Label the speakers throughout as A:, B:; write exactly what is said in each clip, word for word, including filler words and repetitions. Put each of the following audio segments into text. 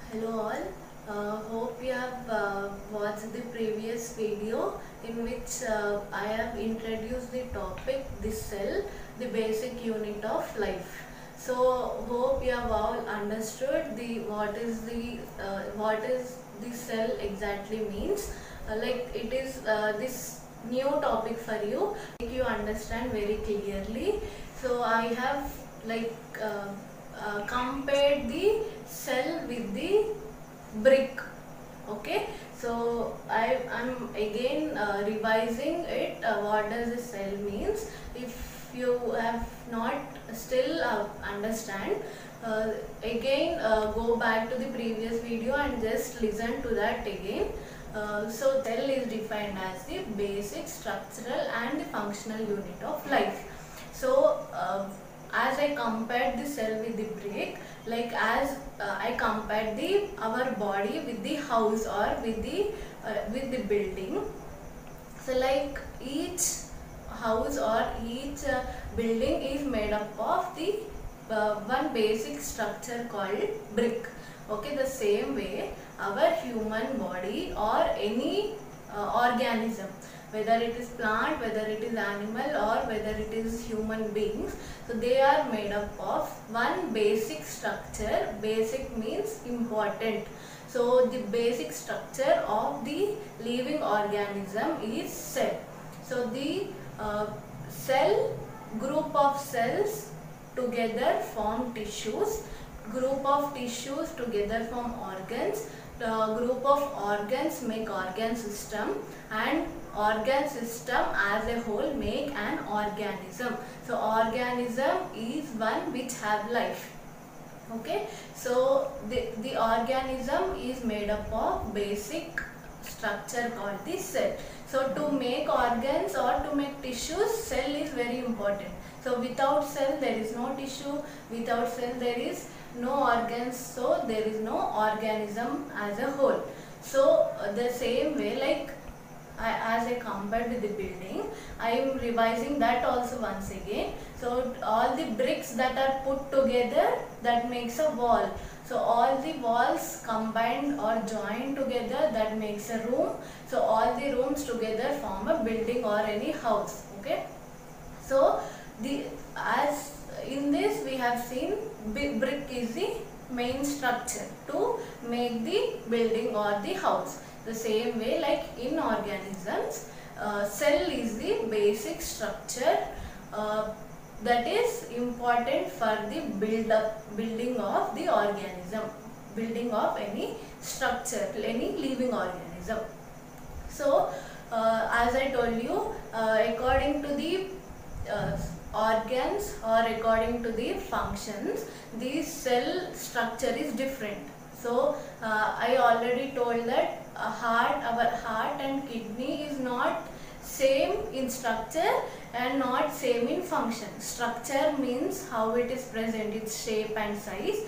A: Hello all, uh, hope you have uh, watched the previous video in which uh, I have introduced the topic the cell, the basic unit of life. So hope you have all understood the what is the uh, what is the cell exactly means. Uh, like it is uh, this new topic for you, make you understand very clearly. So I have like uh, uh, compared the cell with the brick. Okay, so I am again uh, revising it. Uh, what does the cell means? If you have not still uh, understand, uh, again uh, go back to the previous video and just listen to that again. Uh, so cell is defined as the basic structural and the functional unit of life. So uh, as I compared the cell with the brick, like as uh, I compared the our body with the house or with the uh, with the building. So like each house or each uh, building is made up of the uh, one basic structure called brick. Okay, the same way our human body or any uh, organism, whether it is plant, whether it is animal or whether it is human beings, so they are made up of one basic structure. Basic means important. So the basic structure of the living organism is cell. So the uh, cell, group of cells together form tissues, group of tissues together form organs, the group of organs make organ system, and organ system as a whole make an organism. So organism is one which have life. Okay, so the, the organism is made up of basic structure called the cell. So to make organs or to make tissues, cell is very important. So without cell there is no tissue, without cell there is no organs, so there is no organism as a whole. So uh, the same way, like I, as I compared with the building, I am revising that also once again. So all the bricks that are put together, that makes a wall. So all the walls combined or joined together, that makes a room. So all the rooms together form a building or any house. Okay. So the as in this we have seen brick is the main structure to make the building or the house. The same way, like in organisms, uh, cell is the basic structure uh, that is important for the build up building of the organism, building of any structure, any living organism. So uh, as I told you, uh, according to the uh, organs or according to the functions, the cell structure is different. So uh, I already told that a heart, our heart and kidney is not same in structure and not same in function. Structure means how it is present, its shape and size.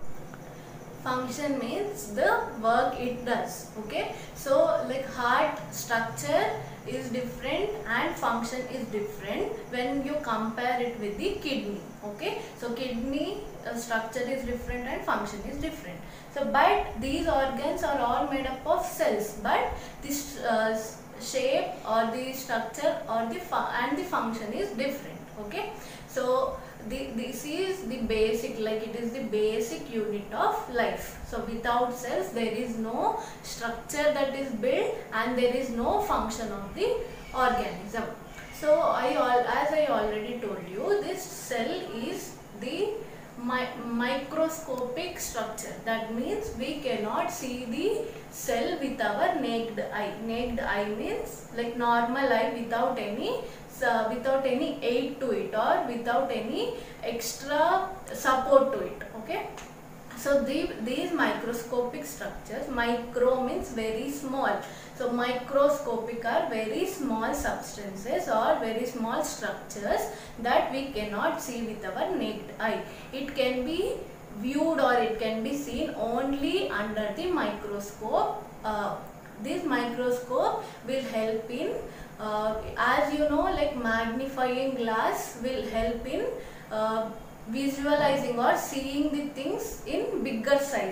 A: Function means the work it does. Okay, so like heart structure is different and function is different when you compare it with the kidney. Okay, so kidney uh, structure is different and function is different. So but these organs are all made up of cells, but this uh, shape or the structure or the and the function is different. Okay, so the, this is the basic, like it is the basic unit of life. So without cells there is no structure that is built and there is no function of the organism. So I all as I already told you, this cell is the mi microscopic structure. That means we cannot see the cell with our naked eye. Naked eye means like normal eye without any So without any aid to it or without any extra support to it. Okay, so the, these microscopic structures, micro means very small, so microscopic are very small substances or very small structures that we cannot see with our naked eye. It can be viewed or it can be seen only under the microscope. Uh, this microscope will help in Uh, as you know, like magnifying glass will help in uh, visualizing or seeing the things in bigger size.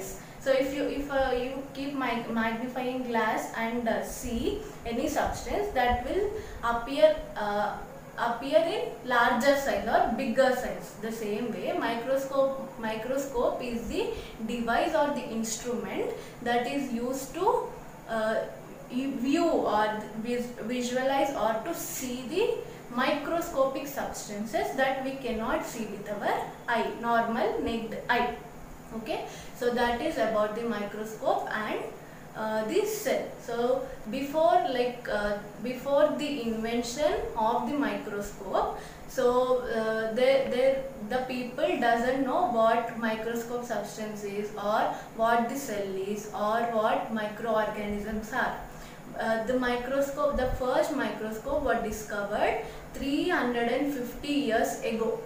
A: So if you if uh, you keep mag magnifying glass and uh, see any substance, that will appear uh, appear in larger size or bigger size. The same way, microscope microscope is the device or the instrument that is used to uh, view or visualize or to see the microscopic substances that we cannot see with our eye, normal naked eye. Okay, so that is about the microscope and uh, the cell. So before like uh, before the invention of the microscope, so uh, they, they, the people doesn't know what microscope substance is, or what the cell is, or what microorganisms are. Uh, the microscope, the first microscope was discovered three hundred fifty years ago.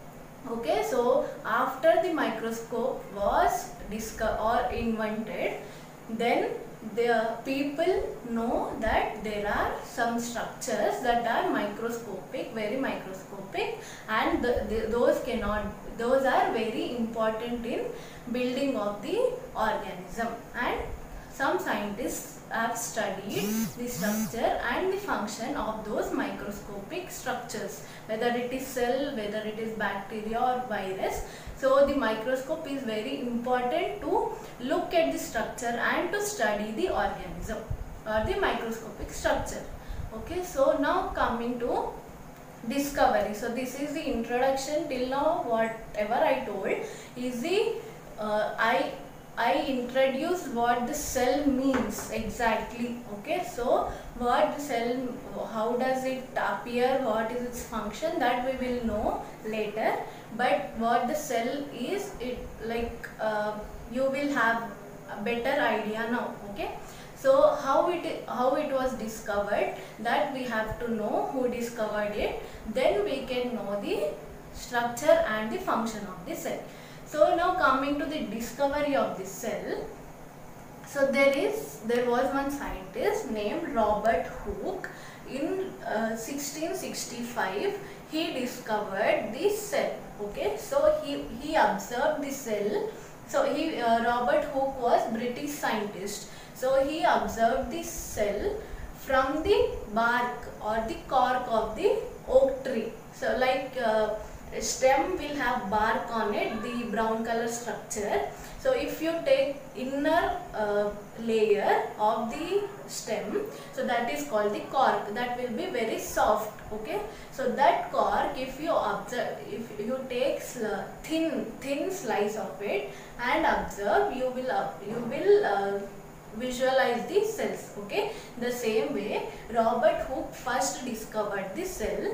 A: Okay, so after the microscope was discovered or invented, then the people know that there are some structures that are microscopic, very microscopic, and the, the, those cannot, those are very important in building of the organism. And some scientists have studied the structure and the function of those microscopic structures, whether it is cell, whether it is bacteria or virus. So the microscope is very important to look at the structure and to study the organism or the microscopic structure. Okay, so now coming to discovery. So this is the introduction. Till now whatever I told is the uh, I I introduced what the cell means exactly. Okay, so what the cell, how does it appear, what is its function, that we will know later. But what the cell is, it like uh, you will have a better idea now. Okay, so how it how it was discovered, that we have to know who discovered it, then we can know the structure and the function of the cell. So now coming to the discovery of the cell. So there is there was one scientist named Robert Hooke. In uh, sixteen sixty-five he discovered the cell. Okay, so he he observed the cell. So he uh, Robert Hooke was British scientist. So he observed the cell from the bark or the cork of the oak tree. So like uh, stem will have bark on it, the brown color structure. So if you take inner uh, layer of the stem, so that is called the cork, that will be very soft. Okay, so that cork, if you observe, if you take thin thin slice of it and observe, you will uh, you will uh, visualize the cells. Okay, the same way Robert Hooke first discovered the cell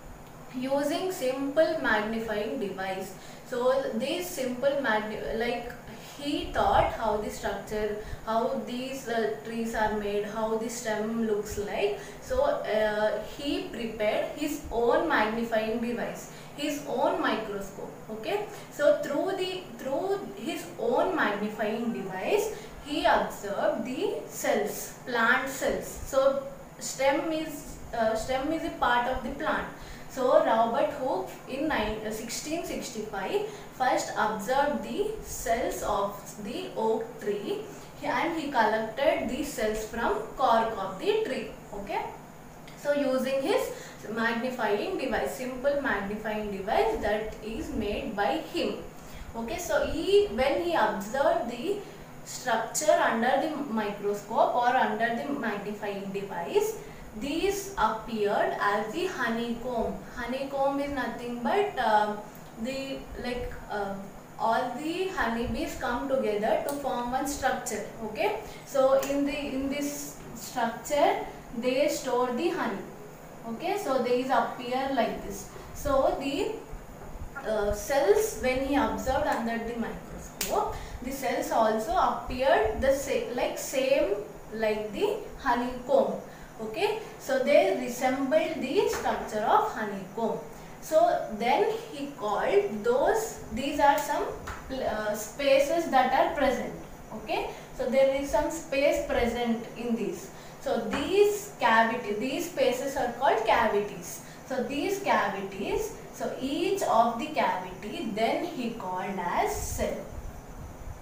A: using simple magnifying device. So this simple magni like he thought how the structure, how these uh, trees are made, how the stem looks like. So uh, he prepared his own magnifying device, his own microscope. Okay, so through the through his own magnifying device, he observed the cells, plant cells. So stem is uh, stem is a part of the plant. So Robert Hooke in sixteen sixty-five first observed the cells of the oak tree and he collected these cells from cork of the tree. Okay, so using his magnifying device, simple magnifying device that is made by him. Okay, so he when he observed the structure under the microscope or under the magnifying device, these appeared as the honeycomb. Honeycomb is nothing but uh, the like uh, all the honeybees come together to form one structure. Okay, so in the in this structure they store the honey. Okay, so these appear like this. So the uh, cells, when he observed under the microscope, the cells also appeared the same like same like the honeycomb. Okay, so they resemble the structure of honeycomb. So then he called those, these are some uh, spaces that are present. Okay, so there is some space present in these. So these cavity, these spaces are called cavities. So these cavities, so each of the cavity then he called as cell.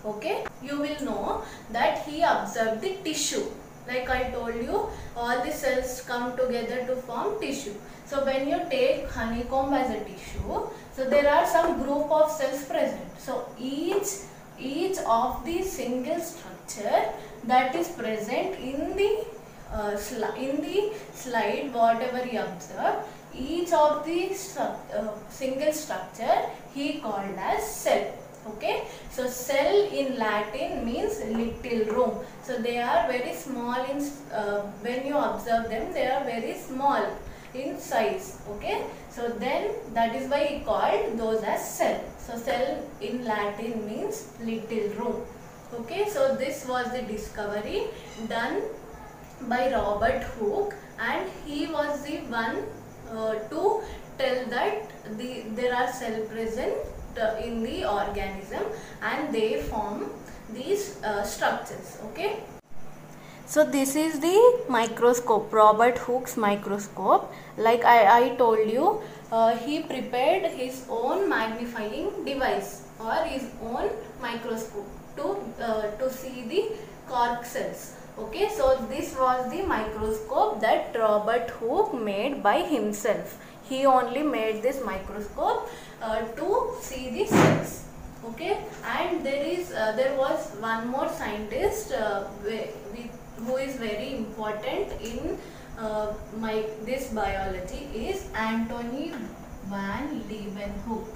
A: Okay, you will know that he observed the tissue. Like I told you, all the cells come together to form tissue. So when you take honeycomb as a tissue, so there are some group of cells present. So each each of the single structure that is present in the uh, in the slide, whatever he observed, each of the stru uh, single structure he called as cell. Okay, so cell in Latin means little room. So they are very small in uh, when you observe them, they are very small in size. Okay, so then that is why he called those as cell. So cell in Latin means little room. Okay, so this was the discovery done by Robert Hooke, and he was the one uh, to tell that the there are cell present in the organism and they form these uh, structures. Okay, so this is the microscope, Robert Hooke's microscope. Like I, I told you, uh, he prepared his own magnifying device or his own microscope to uh, to see the cork cells. Okay, so this was the microscope that Robert Hooke made by himself. He only made this microscope uh, to see the cells. Okay, and there is uh, there was one more scientist uh, who is very important in uh, my this biology is Antony van Leeuwenhoek.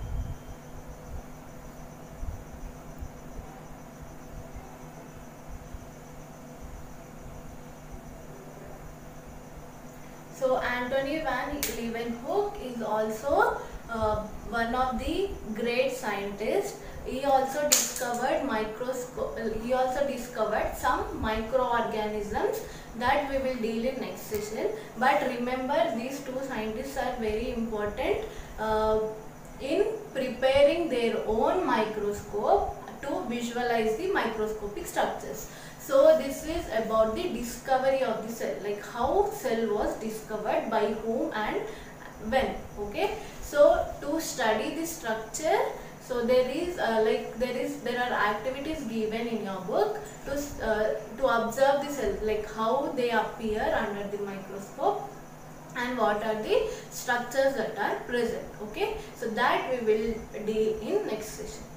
A: So Antony van Leeuwenhoek is also uh, one of the great scientists. He also discovered microscope. He also discovered some microorganisms that we will deal in next session. But remember, these two scientists are very important uh, in preparing their own microscope to visualize the microscopic structures. So this is about the discovery of the cell, like how cell was discovered, by whom and when. Okay, so to study the structure, so there is uh, like there is there are activities given in your book to uh, to observe the cells, like how they appear under the microscope and what are the structures that are present. Okay, so that we will deal in next session.